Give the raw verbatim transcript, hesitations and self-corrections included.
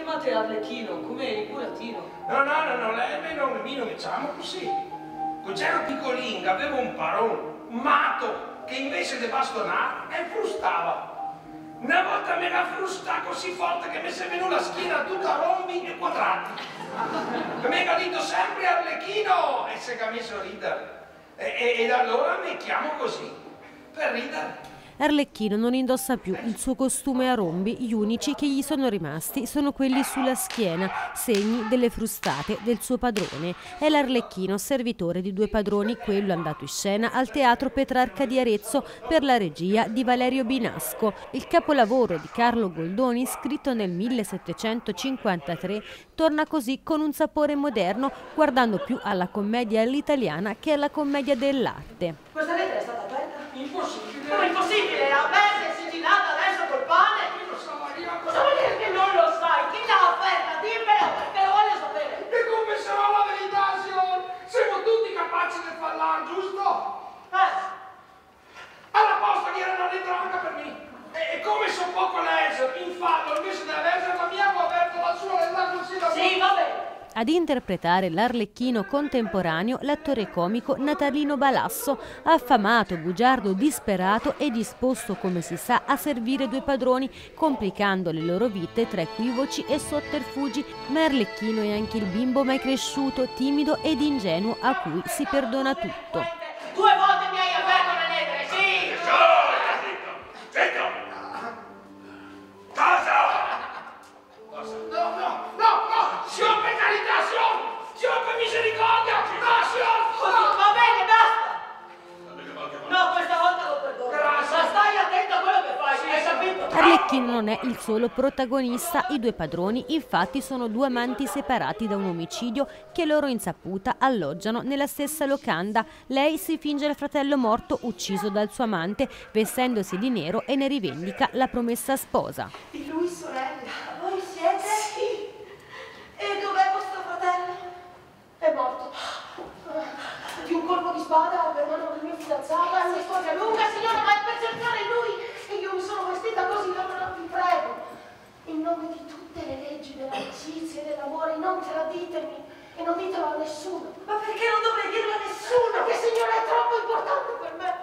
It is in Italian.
chiamate Arlecchino, come il burattino. No, no, no, no, lei non mi non diciamo così. Quando ero piccolino avevo un parone, un matto, che invece di bastonare, e frustava. Una volta mi era frustato così forte che mi si è venuta la schiena tutta rombi e quadrati. E mi ha detto sempre Arlecchino e si è messo a ridere. E, e, ed allora mi chiamo così, per ridere. Arlecchino non indossa più il suo costume a rombi, gli unici che gli sono rimasti sono quelli sulla schiena, segni delle frustate del suo padrone. È l'Arlecchino, servitore di due padroni, quello andato in scena al Teatro Petrarca di Arezzo per la regia di Valerio Binasco. Il capolavoro di Carlo Goldoni, scritto nel millesettecentocinquantatré, torna così con un sapore moderno, guardando più alla commedia all'italiana che alla commedia dell'arte. Questa lettera è stata aperta? Impossibile. Come impossibile? È aperta e sigillata adesso col pane? Io lo so, io... Cosa vuol dire che non lo sai? Chi l'ha aperta? Dimmelo, perché lo voglio sapere. E come sarà la verità, signor? Siamo tutti capaci di farla, giusto? Eh? Alla posta che era una lettera anche per me. E come so poco leggere, in fallo, invece di leggere la mia, ho aperto la sua e la così da... Sì, va bene. Ad interpretare l'Arlecchino contemporaneo l'attore comico Natalino Balasso, affamato, bugiardo, disperato e disposto, come si sa, a servire due padroni, complicando le loro vite tra equivoci e sotterfugi. Ma Arlecchino è anche il bimbo mai cresciuto, timido ed ingenuo a cui si perdona tutto. Due volte mi hai aperto le lettere, sì! Zitto! Cosa? Cosa? No, no, no, no! Signor, per carità, signor! Signor, per misericordia! No, signor! Così, va bene, basta! No, questa volta lo perdono. Grazie. Ma stai attento a quello che fai, hai capito? Arlecchino non è il solo protagonista, i due padroni infatti sono due amanti separati da un omicidio che loro insaputa alloggiano nella stessa locanda. Lei si finge il fratello morto ucciso dal suo amante, vestendosi di nero e ne rivendica la promessa sposa. Di lui, sorella, voi siete? Sì. E dov'è vostro fratello? È morto. Di un colpo di spada per mano del mio fidanzato. È una storia lunga, signora, ma è per cercare lui. E io mi sono vestita così, allora vi prego. In nome di tutte le leggi dell'amicizia e dell'amore, non traditemi e non ditelo a nessuno. Ma perché non dovrei dirlo a nessuno? Perché, signora, è troppo importante per me.